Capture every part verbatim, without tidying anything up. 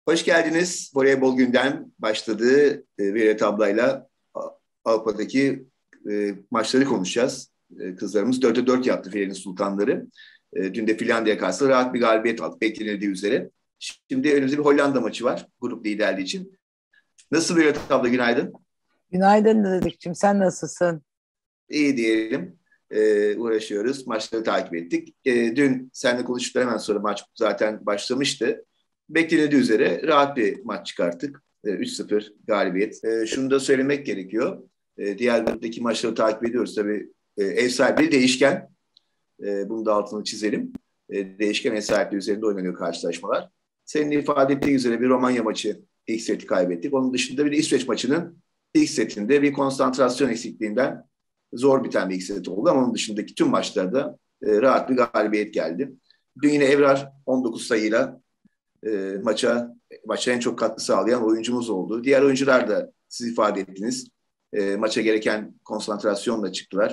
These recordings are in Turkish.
Hoş geldiniz. Voleybol günden başladığı e, veri tablayla Avrupa'daki e, maçları konuşacağız. E, kızlarımız dörtte dört yaptı Filenin Sultanları. E, dün de Finlandiya karşısında rahat bir galibiyet aldı beklenildiği üzere. Şimdi önümüzde bir Hollanda maçı var grup liderliği için. Nasıl bir veri tablo? Günaydın. Günaydın Dedikçim. Sen nasılsın? İyi diyelim. E, uğraşıyoruz. Maçları takip ettik. E, dün seninle konuştuktan hemen sonra maç zaten başlamıştı. Beklenildiği üzere rahat bir maç çıkarttık. E, üç sıfır galibiyet. E, şunu da söylemek gerekiyor. E, diğer gruptaki maçları takip ediyoruz. Tabii e, ev sahipliği değişken. E, bunu da altını çizelim. E, değişken ev sahipliği üzerinde oynanıyor karşılaşmalar. Senin ifade ettiğin üzere bir Romanya maçı ilk seti kaybettik. Onun dışında bir de İsveç maçının ilk setinde bir konsantrasyon eksikliğinden zor biten bir ilk set oldu. Ama onun dışındaki tüm maçlarda e, rahat bir galibiyet geldi. Dün yine Evrar on dokuz sayıyla e, maça maça en çok katkı sağlayan oyuncumuz oldu. Diğer oyuncular da siz ifade ettiniz. E, maça gereken konsantrasyonla çıktılar.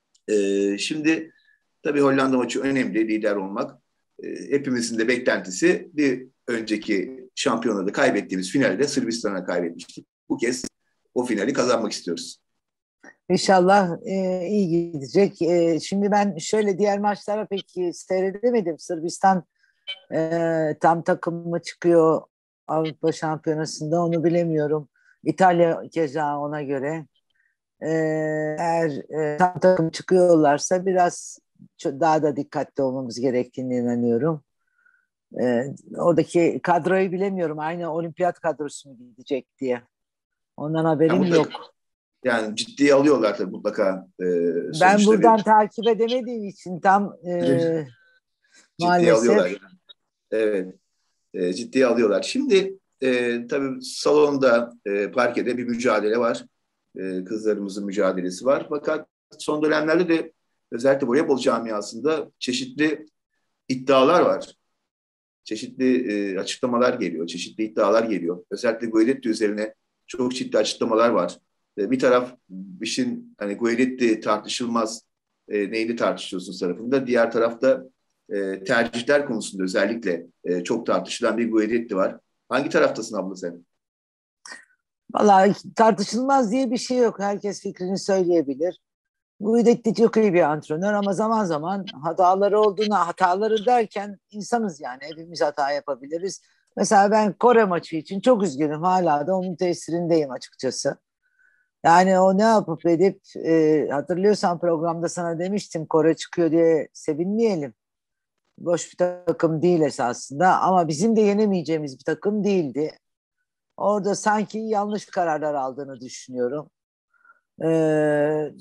E, şimdi tabii Hollanda maçı önemli, lider olmak. E, hepimizin de beklentisi bir önceki şampiyonada kaybettiğimiz finalde Sırbistan'a kaybetmiştik. Bu kez o finali kazanmak istiyoruz. İnşallah e, iyi gidecek. E, şimdi ben şöyle diğer maçlara pek seyredemedim. Sırbistan e, tam takım mı çıkıyor Avrupa Şampiyonası'nda onu bilemiyorum. İtalya keza ona göre. E, eğer e, tam takım çıkıyorlarsa biraz daha da dikkatli olmamız gerektiğini inanıyorum. E, oradaki kadroyu bilemiyorum. Aynı olimpiyat kadrosu mu gidecek diye. Ondan haberim Yani, yok. yani ciddiye alıyorlar tabii mutlaka. E, Ben buradan bir... takip edemediğim için tam e, ciddiye maalesef. alıyorlar. Yani. Evet, e, ciddiye alıyorlar. Şimdi e, tabii salonda, e, parkede bir mücadele var. E, kızlarımızın mücadelesi var. Fakat son dönemlerde de özellikle voleybol camiasında çeşitli iddialar var. Çeşitli e, açıklamalar geliyor, çeşitli iddialar geliyor. Özellikle Guidetti üzerine çok ciddi açıklamalar var. E, bir taraf işin hani Guidetti tartışılmaz e, neyini tartışıyorsun tarafında. Diğer tarafta e, tercihler konusunda özellikle e, çok tartışılan bir Guidetti var. Hangi taraftasın abla sen? Vallahi tartışılmaz diye bir şey yok. Herkes fikrini söyleyebilir. Guidetti çok iyi bir antrenör ama zaman zaman hataları olduğuna, hataları derken insanız yani hepimiz hata yapabiliriz. Mesela ben Kore maçı için çok üzgünüm. Hala da onun tesirindeyim açıkçası. Yani o ne yapıp edip e, hatırlıyorsan programda sana demiştim Kore çıkıyor diye sevinmeyelim. Boş bir takım değil esasında ama bizim de yenemeyeceğimiz bir takım değildi. Orada sanki yanlış kararlar aldığını düşünüyorum. Ee,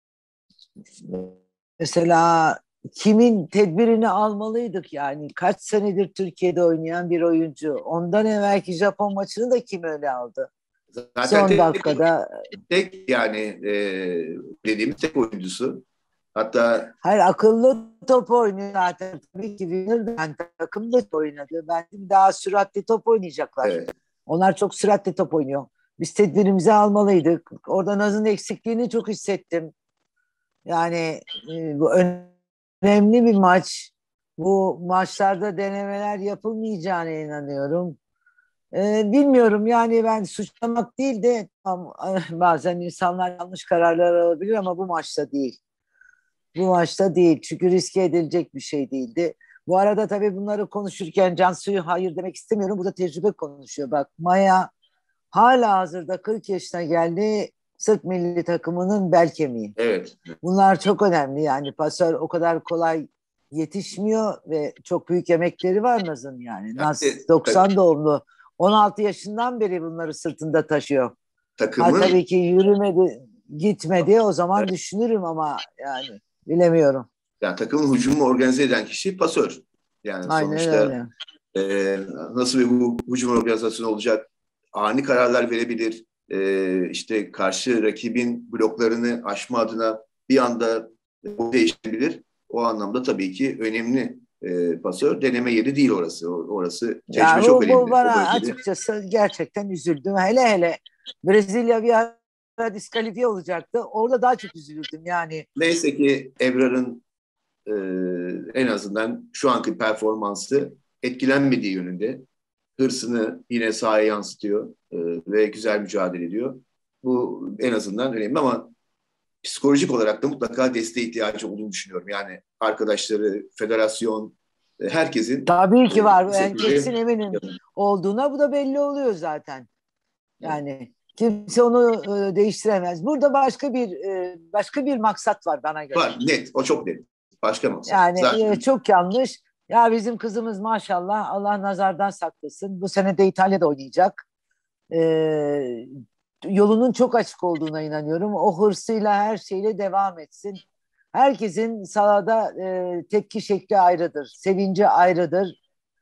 mesela kimin tedbirini almalıydık yani? Kaç senedir Türkiye'de oynayan bir oyuncu. Ondan evvelki Japon maçını da kim öyle aldı? Zaten Son tek, dakikada. tek yani e, dediğimiz tek oyuncusu. Hatta Hayır akıllı top oynuyor zaten. Tabii ki Winner'dan takım da oynadı. Bence daha süratli top oynayacaklar. evet, Onlar çok süratli top oynuyor. Biz tedbirimizi almalıydık. Orada Naz'ın eksikliğini çok hissettim. Yani e, bu önemli bir maç. Bu maçlarda denemeler yapılmayacağına inanıyorum. E, bilmiyorum yani ben suçlamak değil de tam, bazen insanlar yanlış kararlar alabilir ama bu maçta değil. Bu maçta değil çünkü riske edilecek bir şey değildi. Bu arada tabii bunları konuşurken Cansu'yu hayır demek istemiyorum. Bu da tecrübe konuşuyor. Bak Maya hala hazırda kırk yaşına geldi. Sırp milli takımının bel kemiği. evet. Bunlar çok önemli yani pasör o kadar kolay yetişmiyor ve çok büyük emekleri var Naz'ın yani. Naz Yani, doksan doğumlu on altı yaşından beri bunları sırtında taşıyor. Ha takımın tabii ki yürümedi, gitmedi o zaman düşünürüm ama yani bilemiyorum. yani takımın hücumu organize eden kişi pasör. Yani Aynen sonuçta öyle. e, nasıl bir hu- hücum organizasyonu olacak? Ani kararlar verebilir. E, işte karşı rakibin bloklarını aşma adına bir anda o değişebilir. O anlamda tabii ki önemli e, pasör. Deneme yeri değil orası. Orası tecrübe Ya çok bu, bu önemli o bana bölgede. açıkçası gerçekten üzüldüm. Hele hele Brezilya bir ara diskalifiye olacaktı. Orada daha çok üzüldüm yani. Neyse ki Ebrar'ın e, en azından şu anki performansı etkilenmediği yönünde. hırsını yine sahaya yansıtıyor e, ve güzel mücadele ediyor. Bu en azından önemli ama psikolojik olarak da mutlaka desteğe ihtiyacı olduğunu düşünüyorum. Yani arkadaşları, federasyon, e, herkesin Tabii ki e, var. bir Ben şekilde kesin eminim olduğuna, bu da belli oluyor zaten. Yani kimse onu e, değiştiremez. Burada başka bir e, başka bir maksat var bana göre. var, net. O çok net. Başka maksat. Yani e, Zaten çok yanlış. Ya bizim kızımız maşallah, Allah nazardan saklasın. Bu sene de İtalya'da oynayacak. E, Yolunun çok açık olduğuna inanıyorum. O hırsıyla, her şeyle devam etsin. Herkesin sahada e, tepki şekli ayrıdır. Sevinci ayrıdır.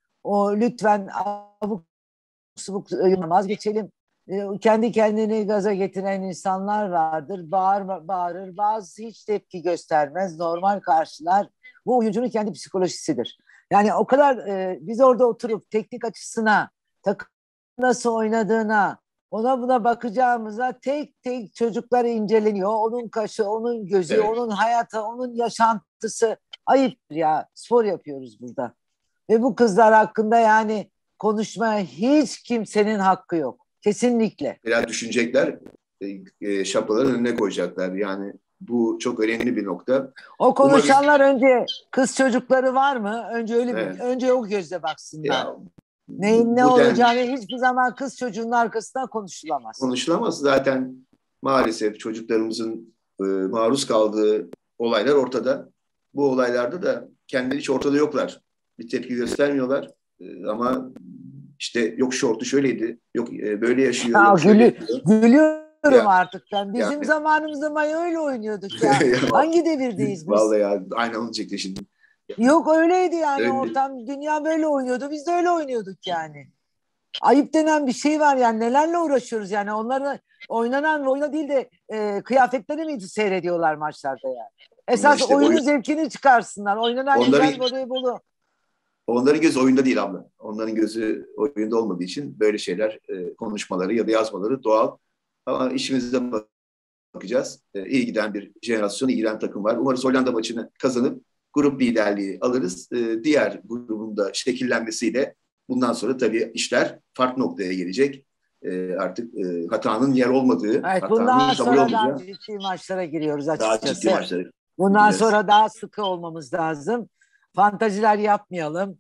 O lütfen abuk subuk e, vazgeçelim. E, kendi kendini gaza getiren insanlar vardır. Bağır, bağırır. Bazısı hiç tepki göstermez. Normal karşılar. Bu oyuncunun kendi psikolojisidir. Yani o kadar e, biz orada oturup teknik açısına, takım nasıl oynadığına, ona buna bakacağımıza tek tek çocuklar inceleniyor. Onun kaşı, onun gözü, evet. onun hayatı, onun yaşantısı. Ayıp ya. Spor yapıyoruz burada. Ve bu kızlar hakkında yani konuşmaya hiç kimsenin hakkı yok. Kesinlikle. Biraz düşünecekler, e, e, şapkaların önüne koyacaklar. Yani bu çok önemli bir nokta. O Umarız konuşanlar önce kız çocukları var mı? Önce öyle bir, evet, önce o gözle baksınlar. ya Neyin ne bu den olacağını hiçbir zaman kız çocuğunun arkasından konuşulamaz. konuşulamaz. Zaten maalesef çocuklarımızın e, maruz kaldığı olaylar ortada. Bu olaylarda da kendileri hiç ortada yoklar. Bir tepki göstermiyorlar. E, ama işte yok şortu şöyleydi, yok e, böyle yaşıyor, Ya yok şöyle gülü, yapıyor. gülüyorum Ya, artık ben. Bizim yani zamanımızda Maya öyle oynuyorduk ya. Hangi devirdeyiz biz? vallahi ya aynı onu çekti şimdi. Yok öyleydi yani, Öyle, ortam, dünya böyle oynuyordu. Biz de öyle oynuyorduk yani. Ayıp denen bir şey var yani, nelerle uğraşıyoruz yani, onları oynanan oyuna değil de e, kıyafetleri mi seyrediyorlar maçlarda yani. ama Esas işte oyun, oyunun zevkini çıkarsınlar. Oynanan güzel onların voleybolu. onların gözü oyunda değil abla. Onların gözü oyunda olmadığı için böyle şeyler e, konuşmaları ya da yazmaları doğal. Ama işimize bakacağız. E, iyi giden bir jenerasyon, iyi giden takım var. Umarız Hollanda maçını kazanıp grup liderliği alırız. E, diğer grubun da şekillenmesiyle bundan sonra tabii işler farklı noktaya gelecek. E, artık e, hatanın yer olmadığı, Evet, hatanın bundan kabul sonra daha olmayacağı ciddi maçlara giriyoruz daha ciddi açıkçası. maçlara Bundan gideceğiz. sonra daha sıkı olmamız lazım. Fantaziler yapmayalım.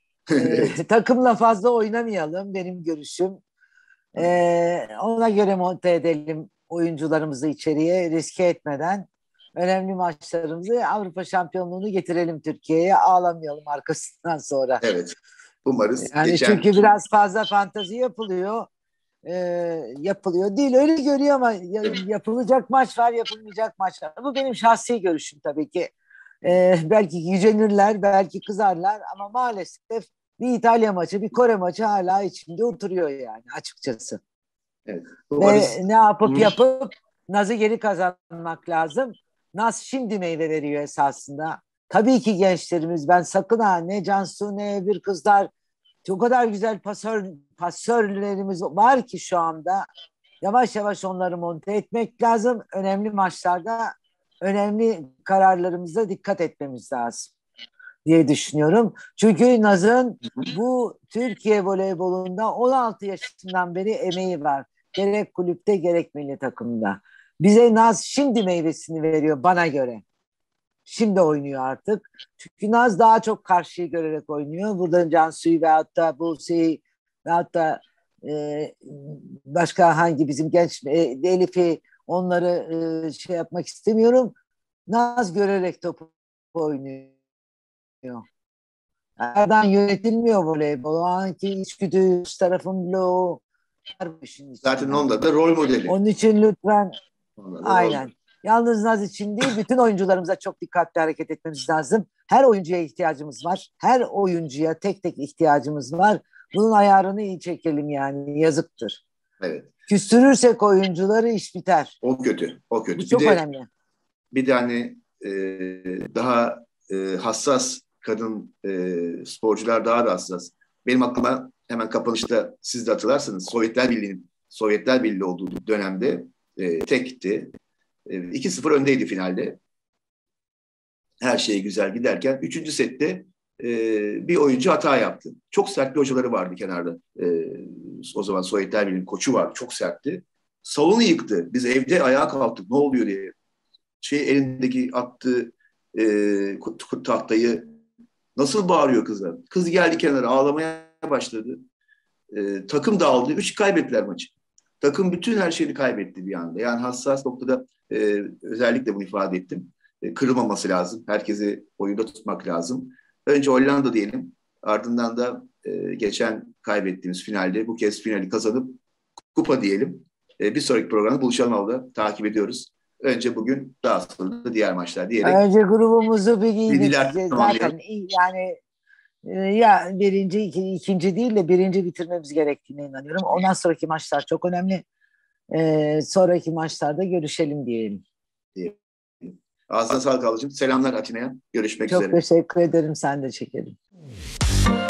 E, Evet. takımla fazla oynamayalım, benim görüşüm. E, ona göre monte edelim oyuncularımızı içeriye, riske etmeden. Önemli maçlarımızı, Avrupa şampiyonluğunu getirelim Türkiye'ye. Ağlamayalım arkasından sonra. Evet. Umarız Yani geçen çünkü biraz fazla fantazi yapılıyor. E, Yapılıyor. Değil öyle görüyor ama yapılacak maç var, yapılmayacak maç var. Bu benim şahsi görüşüm tabii ki. E, belki gücenirler, belki kızarlar ama maalesef bir İtalya maçı, bir Kore maçı hala içimde oturuyor yani açıkçası. evet. Ve Umarız ne yapıp bunun yapıp Naz'ı geri kazanmak lazım. Naz şimdi meyve veriyor esasında. Tabii ki gençlerimiz, ben sakın ha, ne Cansu ne bir kızlar, çok kadar güzel pasör, pasörlerimiz var ki şu anda. Yavaş yavaş onları monte etmek lazım. Önemli maçlarda önemli kararlarımıza dikkat etmemiz lazım diye düşünüyorum. Çünkü Naz'ın bu Türkiye voleybolunda on altı yaşından beri emeği var. Gerek kulüpte gerek milli takımda. Bize Naz şimdi meyvesini veriyor bana göre. Şimdi oynuyor artık. Çünkü Naz daha çok karşıyı görerek oynuyor. Burada Cansu'yu veyahut da Buse'yi veyahut da e, başka hangi bizim genç e, Elif'i, onları e, şey yapmak istemiyorum. Naz görerek topu oynuyor. Nereden yönetilmiyor voleybol. O anki içgüdü, tarafın bloğu var bu işin zaten içinde. onda da rol modeli. Onun için lütfen, Onda da rol aynen. modeli. Yalnız Naz için değil, bütün oyuncularımıza çok dikkatli hareket etmemiz lazım. Her oyuncuya ihtiyacımız var. Her oyuncuya tek tek ihtiyacımız var. Bunun ayarını iyi çekelim yani. Yazıktır. Evet. Küstürürsek oyuncuları iş biter. O kötü. O Bu kötü. Bir çok de önemli. bir de hani e, daha e, hassas kadın e, sporcular daha da hassas. Benim aklıma hemen kapanışta siz de hatırlarsınız Sovyetler Birliği'nin Sovyetler Birliği olduğu dönemde e, tekti. E, iki sıfır öndeydi finalde. Her şey güzel giderken üçüncü sette e, bir oyuncu hata yaptı. Çok sert bir hocaları vardı kenarda. E, o zaman Sovyetler Birliği'nin koçu vardı. Çok sertti. Salonu yıktı. Biz evde ayağa kalktık. Ne oluyor diye. Şey elindeki attığı e, tahtayı nasıl bağırıyor kızlar. Kız geldi kenara ağlamaya başladı. E, takım dağıldı. Üç kaybettiler maçı. Takım bütün her şeyini kaybetti bir anda. Yani hassas noktada e, özellikle bunu ifade ettim. E, kırılmaması lazım. Herkesi oyunda tutmak lazım. Önce Hollanda diyelim. Ardından da e, geçen kaybettiğimiz finalde bu kez finali kazanıp kupa diyelim. E, bir sonraki programda buluşalım orada. Takip ediyoruz. Önce bugün, daha sonra da diğer maçlar diyerek. Önce grubumuzu bir giydik. Bilgiler Zaten yani e, ya birinci, iki, ikinci değil de birinci bitirmemiz gerektiğine inanıyorum. Ondan sonraki maçlar çok önemli. E, sonraki maçlarda görüşelim diyelim. Ağzına sağlık ablacığım. Selamlar Atina'ya. Görüşmek Çok üzere. teşekkür ederim. Sen de çekelim.